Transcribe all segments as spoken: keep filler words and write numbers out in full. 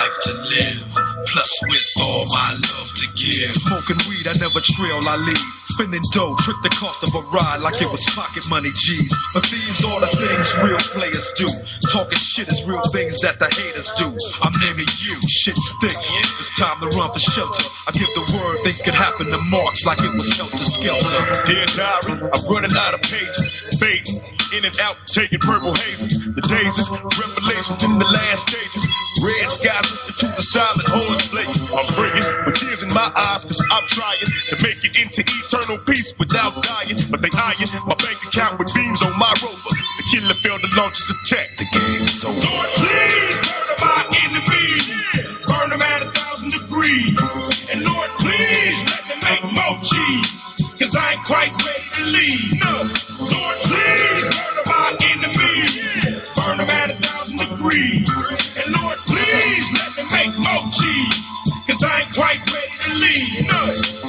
life to live, plus with all my love to give. Smoking weed, I never trail, I lead. Spending dough, trick the cost of a ride like it was pocket money, G's. But these are the things real players do. Talking shit is real things that the haters do. I'm naming you, shit's thick. It's time to run for shelter. I give the word, things can happen to March like it was helter skelter. Dear diary, I'm running out of pages, fading in and out, taking purple hazes. The daisies, revelations in the last stages. Red skies to the silent horns play. I'm bringing with tears in my eyes, cause I'm trying to make it into eternal peace without dying. But they eyeing my bank account with beams on my rover. The killer failed to launch his attack. The game's over. Lord, please murder my enemies. Burn them at a thousand degrees. And Lord, please let me make more cheese, cause I ain't quite ready to leave. No. Lord, please murder my enemies. Burn them at a thousand degrees. And Lord, please let me make more cheese, cause I ain't quite ready to leave. No.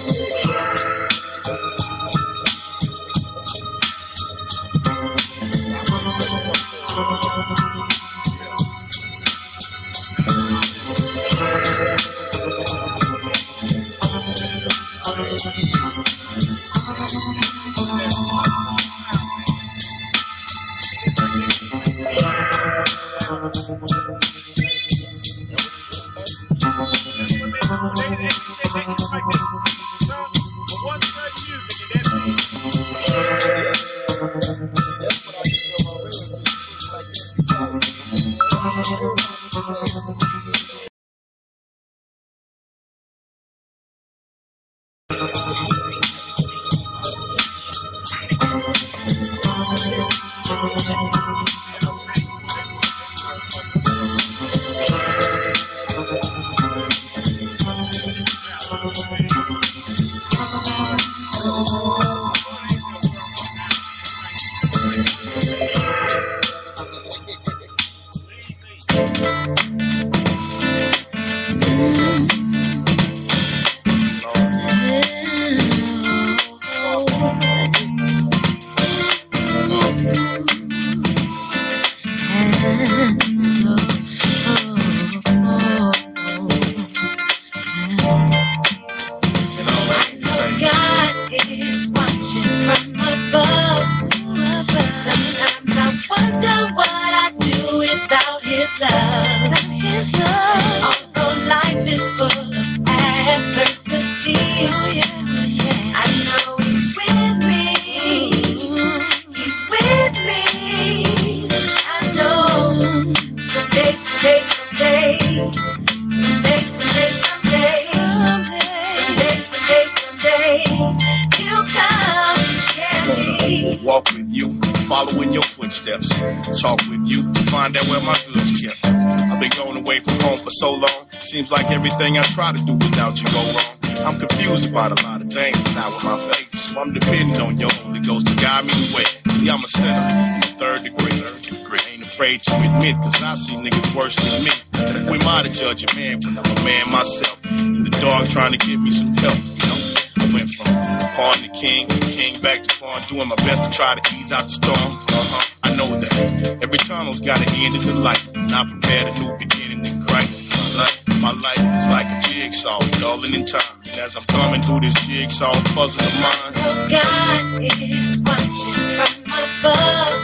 Walk with you, follow in your footsteps. Talk with you to find out where my goods kept. I've been going away from home for so long. Seems like everything I try to do without you go wrong. I'm confused about a lot of things, but not with my faith. So I'm depending on your Holy Ghost to guide me the way. See, I'm a sinner in the third degree. Third degree. Ain't afraid to admit, cause I see niggas worse than me. Who am I to judge a man when I'm a man myself? In the dark trying to give me some help, you know? I went from pawn to king, king back to pawn, doing my best to try to ease out the storm. Uh-huh. I know that every tunnel's got an end in the light, and I prepared a new beginning in Christ. My life, my life is like a jigsaw, dulling in time. And as I'm thumbing through this jigsaw puzzle of mine, oh, God is watching from above.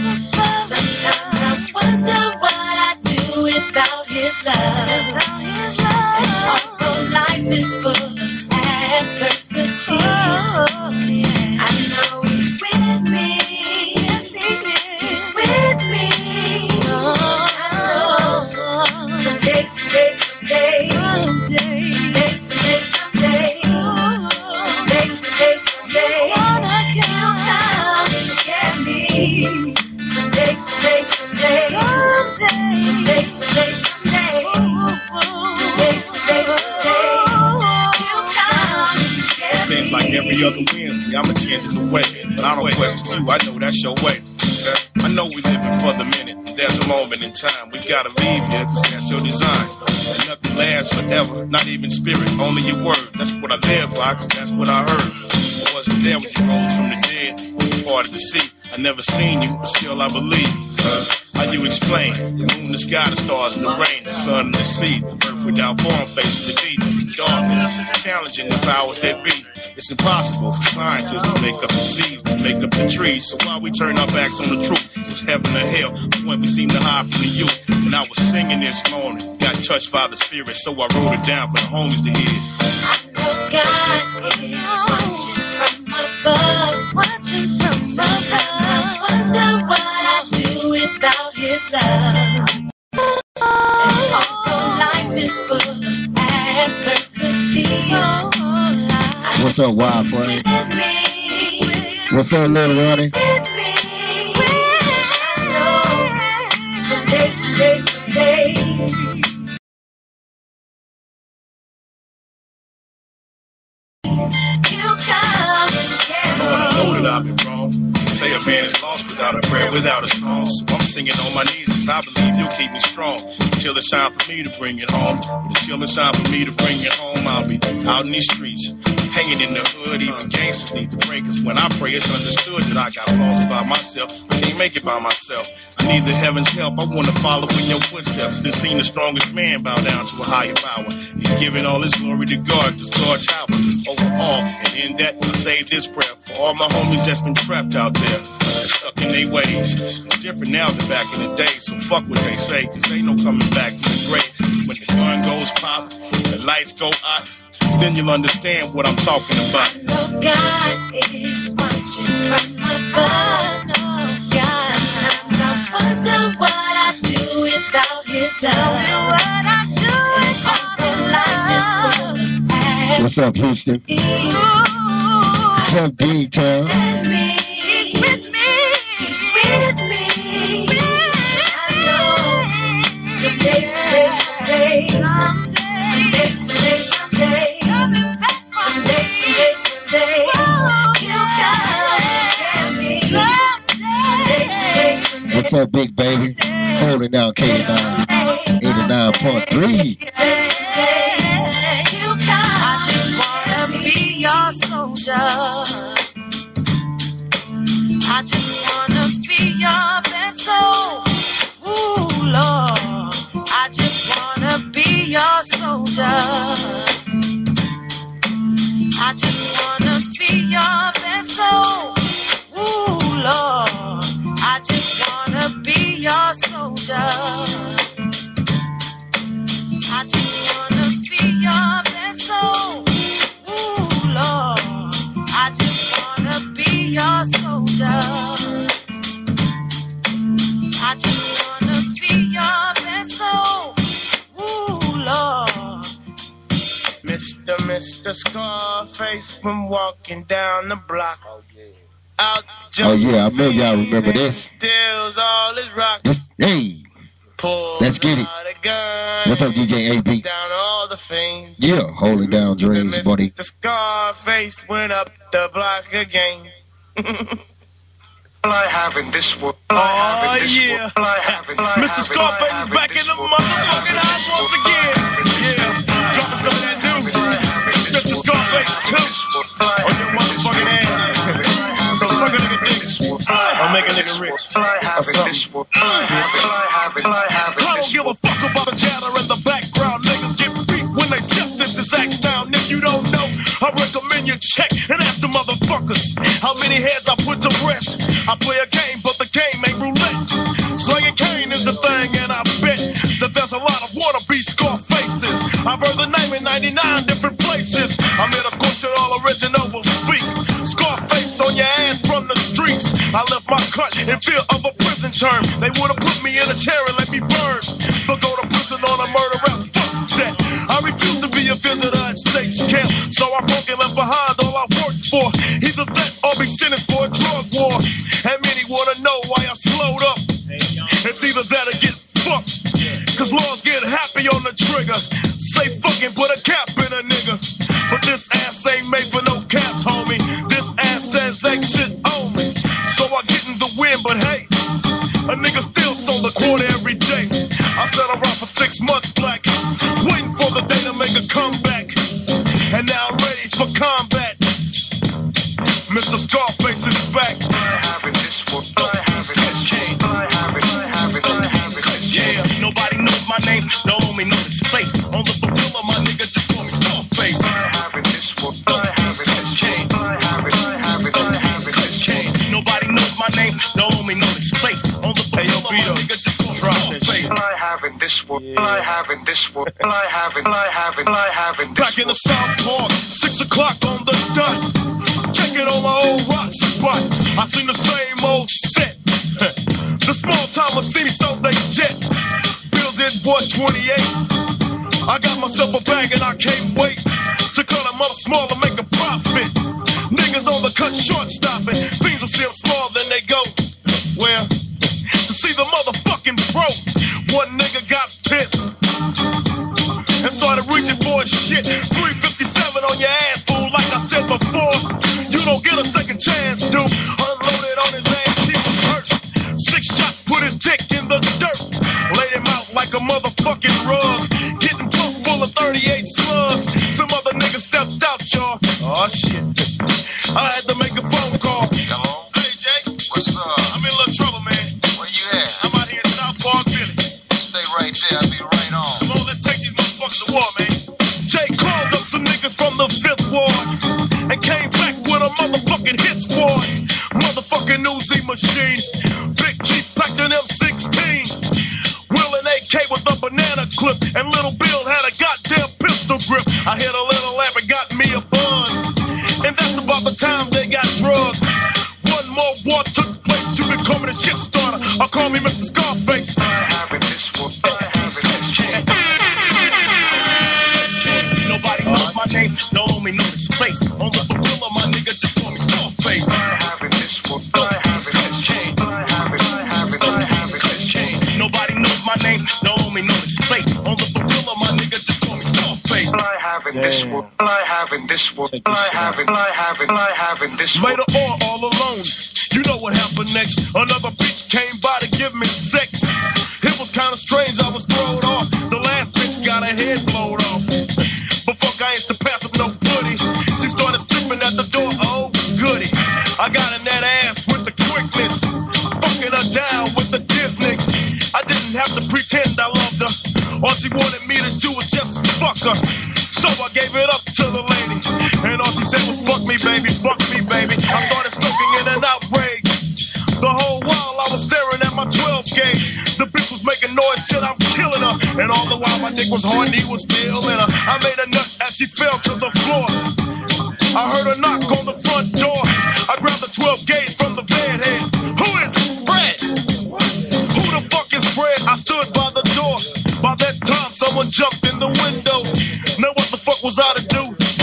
Sometimes I wonder what I'd do without His love. Without His love. And although life is full of adversity, oh, yeah. I know He's with me. Yes, He is. He's with me. Oh, I know. Someday, someday, someday, someday, someday, someday, someday, someday, someday, He'll come and get me. Someday, someday, someday, someday, someday, someday, someday, someday, someday, someday, He'll come and get me. it seems like every other Wednesday I'm attending the wedding, but I don't question you, I know that's your way. I know we living for the minute, and there's a moment in time we gotta leave here, cause that's your design. And nothing lasts forever, not even spirit, only your word. That's what I live by, cause that's what I heard. I wasn't there when you rose from the dead, you parted the sea. I never seen you, but still I believe. Uh, How you explain the moon, the sky, the stars, and the rain, the sun, and the sea, the earth without form, facing the deep darkness, challenging the powers that be. It's impossible for scientists to make up the seas, to make up the trees. So while we turn our backs on the truth, it's heaven or hell, when we seem to hide from the youth. And I was singing this morning, got touched by the spirit, so I wrote it down for the homies to hear. God is watching from above, watching from above. I wonder what I'd do without His love. And although life is full of adversity, what's up, Wild Frame? What's up, Little Ronnie? Someday, someday, someday. I know that I've been wrong. Say a man is lost without a prayer, without a song. So I'm singing on my knees, cause I believe you'll keep me strong until it's time for me to bring it home. But until it's time for me to bring it home, I'll be out in these streets, hanging in the hood. Even gangsters need to pray, cause when I pray, it's understood that I got flaws about myself. I can't make it by myself. I need the heavens' help. I want to follow in your footsteps. Then seen the strongest man bow down to a higher power. He's giving all his glory to God, this God tower over all. And in that, I say this prayer for all my homies that's been trapped out there, stuck in their ways. It's different now than back in the day, so fuck what they say, cause they no coming back from the grave. When the gun goes pop, the lights go out, then you'll understand what I'm talking about. No, God is watching from above. No, God. Sometimes I wonder what I'd do without His love. What I'd do without His love. What's up, Houston? What's up, D-Town? He's with me. He's with me. I know. Someday, someday, someday. Someday, someday, someday. Someday, someday, someday. You gotta me. Someday, someday, someday. What's up, Big Baby? Holding down K nine, eighty-nine point three. I just wanna be your soldier. I just wanna be your vessel. Ooh, Lord. I just wanna be your soldier. I just wanna be your vessel. Ooh, Lord. I just wanna be your soldier. I just wanna be your vessel. Ooh, Lord. I just wanna be your soldier. I just wanna be your vessel. Ooh, Lord. Mister Mister Scarface from walking down the block. Out Oh, yeah, I know y'all remember this. Steals all his rock. Hey, let's get it. What's up, D J A B? Down all the fiends. Yeah, holding down dreams, buddy. The Scarface went up the block again. All I have in this world. Oh, yeah. Mister Scarface is back in the motherfucking house once again. Yeah, dropping some of that new Mister Scarface two on your motherfucking ass. So suck a nigga dick. I'll make a nigga rich. Or something. I don't give a fuck about the chatter in the background. Niggas get beat when they step. This is Axtown. If you don't know, I recommend you check and ask the motherfuckers how many heads I put to rest. I play a game, but the game ain't roulette. Slanging cane is the thing, and I bet that there's a lot of wannabe Scarfaces. I've heard the name in ninety-nine different places. I'm here to squash it all original will speak. Scarface on your ass from the streets. I left my cut in fear of a prison term. They would've put me in a chair and let me burn, but go to prison on a murder rap. Fuck that. I refuse to be a visitor at State's Camp, so I broke and left behind all I worked for. Either that or be sentenced for a drug war. And many wanna know why I slowed up. It's either that or get fucked, cause laws get happy on the trigger. Say fucking put a cap in a nigga, but this ass ain't made for no caps, homie. This ass says exit only, so I get in the wind. But hey, a nigga still sold a quarter every day. I sat around for six months black, waiting for the day to make a comeback, and now I'm ready for combat. Mister Scarface is back. I have in this world. I have in this world. I have it. I have it. don't only know this face. On the gorilla, my nigga, just call me Scarface. I have it this one. I have it this one. I have it, I have it, I have it this one. Nobody knows my name, don't only know this face. On the gorilla, my nigga, just call me Scarface. I have it this one. I have it this one. I have it, I have it, I have it this one. Back in the South Park, six o'clock on the dot. Checking on my old rock spot. I seen the same old set. The small timers see me, so they jet. Building boy twenty-eight. I got myself a bag and I can't wait to cut them up small and make a profit. Niggas on the cut short stopping. Things will see them small, then they go. Well, to see the motherfucking pro. One nigga got pissed and started reaching for his shit. three fifty-seven on your ass, fool. Like I said before, you don't get a second chance, dude. Unloaded on his ass, he was hurt. Six shots, put his dick in the dirt. Laid him out like a motherfucking rug. Getting drunk full of thirty-eight slugs. Some other niggas stepped out, y'all. Oh shit. I had to make a phone call. Hello? Hey, Jake. What's up? I'm in a little trouble, man. Where you at? I'm out here in South Park Village. Stay right there. I'll be right on. Come on, let's take these motherfuckers to war, man. Jay called up some niggas from the fifth ward and came back with a motherfucking hit squad. Motherfucking Uzi machine. Big Chief packed an M sixteen. Will an A K with a banana clip. And Little Bill had a goddamn pistol grip. I hit a little lamp and got me a buzz. And that's about the time they got drugged. One more war took place. You been coming a shit starter. Or call me Mister Scarface. I have it this one. I have it this one. Nobody knows my name, don't only know this face. On the gorilla, my nigga, just call me Scarface. I have it this one. I have it this one. I have it, I have it, I have it this one. Nobody knows my name, don't only know this face. On the gorilla, my nigga, just call me Scarface. I have it this one. I have it this one. I have it, I have it, I have it this one. Later on, all alone, you know what happened next. Another bitch came by to give me sex. It was kinda strange, I was thrown off. The last bitch got her head blown off. But fuck, I ain't to pass up no putty. She started stripping at the door, oh goody. I got in that ass with the quickness, fucking her down with the Disney. I didn't have to pretend I loved her. All she wanted me to do was just fuck her. So I gave it up to the lady, and all she said was fuck me baby, fuck me baby. I started smoking in an outrage. The whole while I was staring at my twelve gauge. The bitch was making noise, said I'm killing her. And all the while my dick was hard and he was still in her. I made a nut as she fell to the floor. I heard a knock on the front door. I grabbed the twelve gauge from the bed head. Who is it? Fred! Who the fuck is Fred? I stood by the door. By that time someone jumped in the window. Now what the fuck was I to do?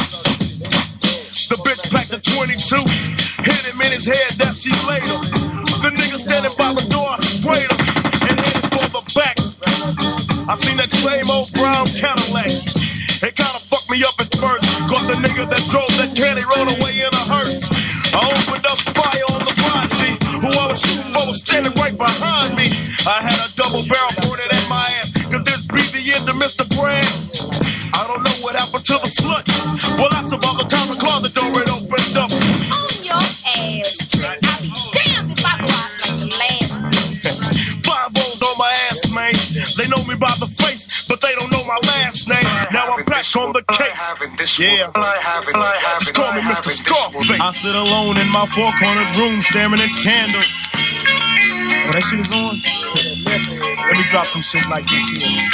The bitch packed a twenty-two. Hit him in his head, that she laid him. The nigga standing by the door, I sprayed him and headed for the back. I seen that same old brown Cadillac. It kinda fucked me up at first, cause the nigga that drove that caddy rode away in a hearse. I opened up fire on the prodigy, who I was shooting for was standing right behind me. I had a double barrel pointed at my ass. Could this be the end of Mister Brand? I don't know what happened to the slut. Well, that's about the time the closet door it opened up. On your ass, trick. I'll be damned if I go out like the last. Five O's on my ass, man. They know me by the face, but they don't know my last name. Now I'm back on the case. Yeah, just call me Mister Scarface. I sit alone in my four-cornered room staring at candles. Oh, that shit is on? Let me drop some shit like this here.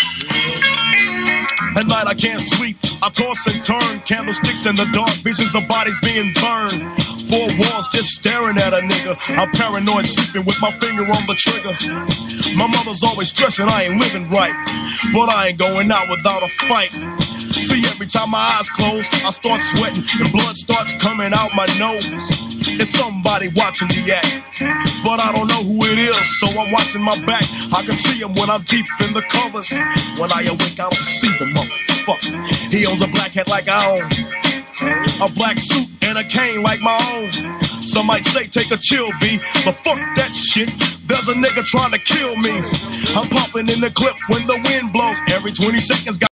At night I can't sleep, I toss and turn. Candlesticks in the dark, visions of bodies being burned. Four walls just staring at a nigga. I'm paranoid, sleeping with my finger on the trigger. My mother's always stressing I ain't living right, but I ain't going out without a fight. See, every time my eyes close, I start sweating and blood starts coming out my nose. It's somebody watching the act, but I don't know who it is, so I'm watching my back. I can see him when I'm deep in the covers. When I awake, I don't see the motherfucker. He owns a black hat like I own, a black suit and a cane like my own. Some might say take a chill, B, but fuck that shit. There's a nigga trying to kill me. I'm popping in the clip when the wind blows. Every twenty seconds.